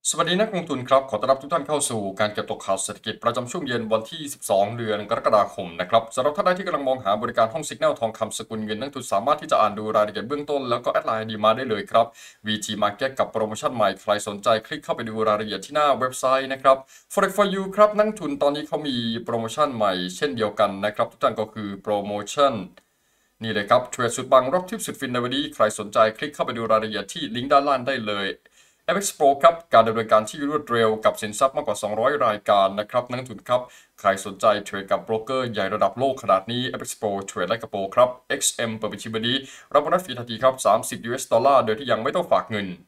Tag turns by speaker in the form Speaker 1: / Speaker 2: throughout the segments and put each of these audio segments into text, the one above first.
Speaker 1: สวัสดีนักลงทุนครับขอต้อนรับทุกท่านเข้าสู่การเก็บตกข่าวเศรษฐกิจประจำช่วงเย็นวันที่ 12 เดือนกรกฎาคมนะครับสำหรับท่านใดที่กำลังมองหาบริการห้องสิกแนลทองคำสกุลเงินนักทุนสามารถที่จะอ่านดูรายละเอียดเบื้องต้นแล้วก็แอดไลน์ดีมาได้เลยครับ VT Market กับโปรโมชั่นใหม่ใครสนใจคลิกเข้าไปดูรายละเอียดที่หน้าเว็บไซต์นะครับ Forex for you ครับนักทุนตอนนี้เขามีโปรโมชั่นใหม่เช่นเดียวกันนะครับทุกท่านก็คือโปรโมชั่นนี่เลยครับเทรดสุดปังรอบทิปสุดฟินในวันนี้ใครสนใจคลิกเข้าไปดูรายละเอียดที่ลิงก์ด้านล่างได้เลย FX Pro ครับการดำเนินการที่รวดเร็วกับสินทรัพย์มากกว่า 200 รายการนะครับนักลงทุนครับใครสนใจเทรดกับโบรกเกอร์ใหญ่ระดับโลกขนาดนี้ FX Pro เทรดได้กับโปรครับ XM เปิดบัญชีวันนี้รับโบนัสฟรีทันทีครับ$30โดยที่ยังไม่ต้องฝากเงิน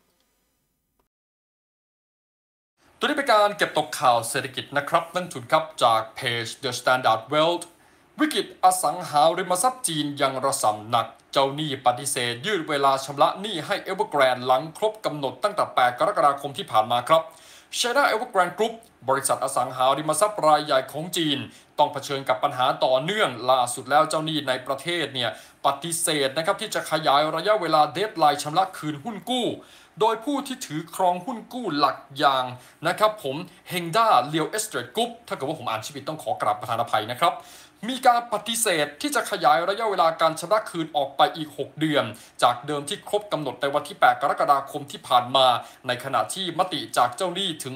Speaker 1: ตัวนี้เป็นการเก็บตกข่าวเศรษฐกิจนะครับนักลงทุนครับจากเพจ The Standard Wealth วิกฤตอสังหาริมทรัพย์จีนยังระส่ำหนักเจ้าหนี้ปฏิเสธยืดเวลาชำระหนี้ให้ Evergrande หลังครบกำหนดตั้งแต่ 8 กรกฎาคมที่ผ่านมาครับ China Evergrande Group บริษัทอสังหาริมทรัพย์รายใหญ่ของจีนต้องเผชิญกับปัญหาต่อเนื่องล่าสุดแล้วเจ้าหนี้ในประเทศเนี่ยปฏิเสธนะครับที่จะขยายระยะเวลาเดดไลน์ชำระคืนหุ้นกู้โดยผู้ที่ถือครองหุ้นกู้หลักอย่างนะครับผมเฮงด้าเลียวเอสเตรทกรุ๊ปถ้าเกิดว่าผมอ่านชื่อผิดต้องขอกราบประธานอภัยนะครับมีการปฏิเสธที่จะขยายระยะเวลาการชำระคืนออกไปอีก6เดือนจากเดิมที่ครบกำหนดในวันที่8 กรกฎาคมที่ผ่านมาในขณะที่มติจากเจ้าหนี้ถึง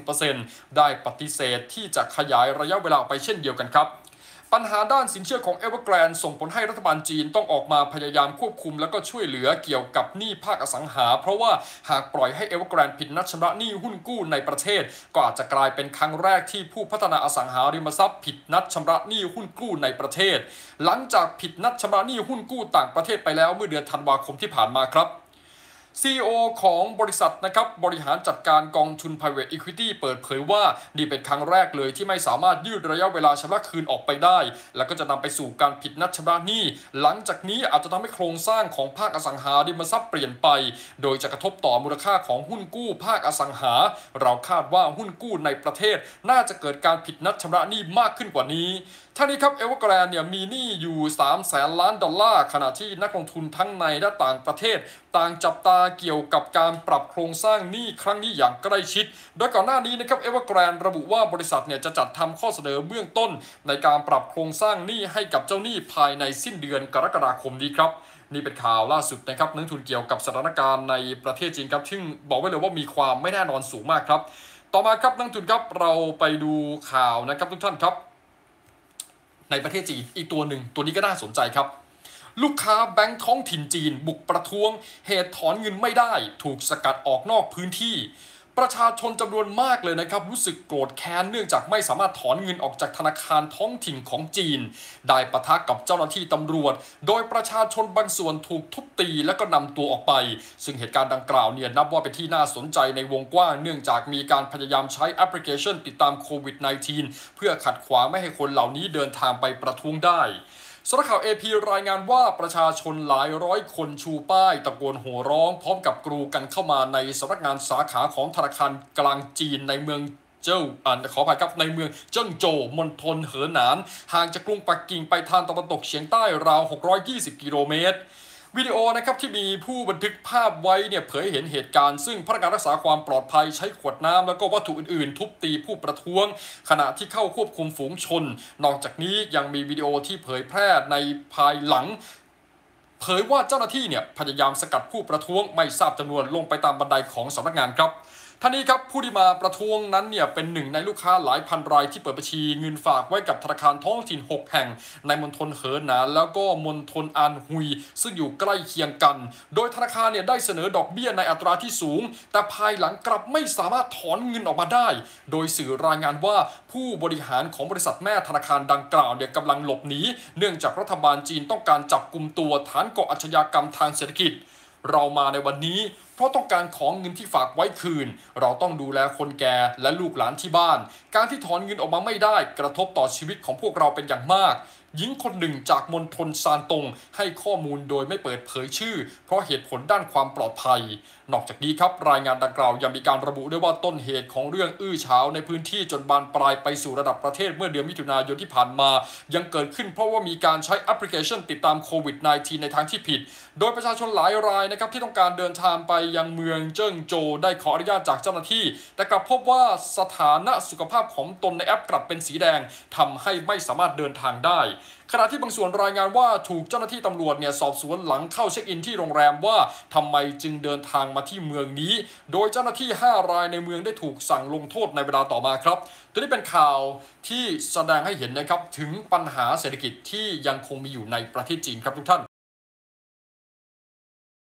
Speaker 1: 90% ได้ปฏิเสธที่จะขยายระยะเวลาไปเช่นเดียวกันครับปัญหาด้านสินเชื่อของ Evergrande ส่งผลให้รัฐบาลจีนต้องออกมาพยายามควบคุมและก็ช่วยเหลือเกี่ยวกับหนี้ภาคอสังหาเพราะว่าหากปล่อยให้ Evergrande ผิดนัดชำระหนี้หุ้นกู้ในประเทศก็อาจจะกลายเป็นครั้งแรกที่ผู้พัฒนาอสังหาริมทรัพย์ผิดนัดชำระหนี้หุ้นกู้ในประเทศหลังจากผิดนัดชำระหนี้หุ้นกู้ต่างประเทศไปแล้วเมื่อเดือนธันวาคมที่ผ่านมาครับ CEO ของบริษัทนะครับบริหารจัดการกองทุน Private Equity เปิดเผยว่านี่เป็นครั้งแรกเลยที่ไม่สามารถยืดระยะเวลาชำระคืนออกไปได้และก็จะนำไปสู่การผิดนัดชำระหนี้หลังจากนี้อาจจะทำให้โครงสร้างของภาคอสังหาริมทรัพย์เปลี่ยนไปโดยจะกระทบต่อมูลค่าของหุ้นกู้ภาคอสังหาเราคาดว่าหุ้นกู้ในประเทศน่าจะเกิดการผิดนัดชำระหนี้มากขึ้นกว่านี้ทั้งนี้ครับ Evergrande เนี่ยมีหนี้อยู่$300,000 ล้านขณะที่นักลงทุนทั้งในและต่างประเทศต่างจับตาเกี่ยวกับการปรับโครงสร้างหนี้ครั้งนี้อย่างใกล้ชิดโดยก่อนหน้านี้นะครับ Evergrande ระบุว่าบริษัทเนี่ยจะจัดทำข้อเสนอเบื้องต้นในการปรับโครงสร้างหนี้ให้กับเจ้าหนี้ภายในสิ้นเดือนกรกฎาคมนี้ครับนี่เป็นข่าวล่าสุดนะครับนักทุนเกี่ยวกับสถานการณ์ในประเทศจีนครับซึ่งบอกไว้เลยว่ามีความไม่แน่นอนสูงมากครับต่อมาครับนักทุนครับเราไปดูข่าวนะครับทุกท่านครับในประเทศจีนอีกตัวหนึ่งตัวนี้ก็น่าสนใจครับลูกค้าแบงก์ท้องถิ่นจีนบุกประท้วงเหตุถอนเงินไม่ได้ถูกสกัดออกนอกพื้นที่ประชาชนจำนวนมากเลยนะครับรู้สึกโกรธแค้นเนื่องจากไม่สามารถถอนเงินออกจากธนาคารท้องถิ่นของจีนได้ปะทะกับเจ้าหน้าที่ตำรวจโดยประชาชนบางส่วนถูกทุบตีและก็นำตัวออกไปซึ่งเหตุการณ์ดังกล่าวเนี่ยนับว่าเป็นที่น่าสนใจในวงกว้างเนื่องจากมีการพยายามใช้แอปพลิเคชันติดตามโควิด -19 เพื่อขัดขวางไม่ให้คนเหล่านี้เดินทางไปประท้วงได้สำนักข่าว AP รายงานว่าประชาชนหลายร้อยคนชูป้ายตะโกนโห่ร้องพร้อมกับกรูกันเข้ามาในสำนักงานสาขาของธนาคารกลางจีนในเมืองขออภัยครับในเมืองเจิ้งโจวมณฑลเหอหนานห่างจากกรุงปักกิ่งไปทางตะวันตกเฉียงใต้ราว620กิโลเมตรวิดีโอนะครับที่มีผู้บันทึกภาพไว้เนี่ยเผยเห็นเหตุการณ์ซึ่งพนักงานรักษาความปลอดภัยใช้ขวดน้ำแล้วก็วัตถุอื่นๆทุบตีผู้ประท้วงขณะที่เข้าควบคุมฝูงชนนอกจากนี้ยังมีวิดีโอที่เผยแพร่ในภายหลังเผยว่าเจ้าหน้าที่เนี่ยพยายามสกัดผู้ประท้วงไม่ทราบจำนวนลงไปตามบันไดของสำนักงานครับท่านี้ครับผู้ที่มาประท้วงนั้นเนี่ยเป็นหนึ่งในลูกค้าหลายพันรายที่เปิดบัญชีเงินฝากไว้กับธนาคารท้องถิ่น6แห่งในมณฑลเหอหนานแล้วก็มณฑลอันฮุยซึ่งอยู่ใกล้เคียงกันโดยธนาคารเนี่ยได้เสนอดอกเบี้ยในอัตราที่สูงแต่ภายหลังกลับไม่สามารถถอนเงินออกมาได้โดยสื่อรายงานว่าผู้บริหารของบริษัทแม่ธนาคารดังกล่าวเนี่ยกำลังหลบหนีเนื่องจากรัฐบาลจีนต้องการจับกุมตัวฐานก่ออาชญากรรมทางเศรษฐกิจเรามาในวันนี้เพราะต้องการของเงินที่ฝากไว้คืนเราต้องดูแลคนแก่และลูกหลานที่บ้านการที่ถอนเงินออกมาไม่ได้กระทบต่อชีวิตของพวกเราเป็นอย่างมากหญิงคนหนึ่งจากมณฑลซานตงให้ข้อมูลโดยไม่เปิดเผยชื่อเพราะเหตุผลด้านความปลอดภัยนอกจากนี้ครับรายงานดังกล่าวยังมีการระบุด้วยว่าต้นเหตุของเรื่องอื้อฉาวในพื้นที่จนบานปลายไปสู่ระดับประเทศเมื่อเดือนมิถุนายนที่ผ่านมายังเกิดขึ้นเพราะว่ามีการใช้แอปพลิเคชันติดตามโควิด -19 ในทางที่ผิดโดยประชาชนหลายรายนะครับที่ต้องการเดินทางไปยังเมืองเจิ้งโจวได้ขออนุญาตจากเจ้าหน้าที่แต่กลับพบว่าสถานะสุขภาพของตนในแอปกลับเป็นสีแดงทำให้ไม่สามารถเดินทางได้ขณะที่บางส่วนรายงานว่าถูกเจ้าหน้าที่ตำรวจสอบสวนหลังเข้าเช็คอินที่โรงแรมว่าทำไมจึงเดินทางมาที่เมืองนี้โดยเจ้าหน้าที่5รายในเมืองได้ถูกสั่งลงโทษในเวลาต่อมาครับตัวนี้เป็นข่าวที่แสดงให้เห็นนะครับถึงปัญหาเศรษฐกิจที่ยังคงมีอยู่ในประเทศจีนครับทุกท่าน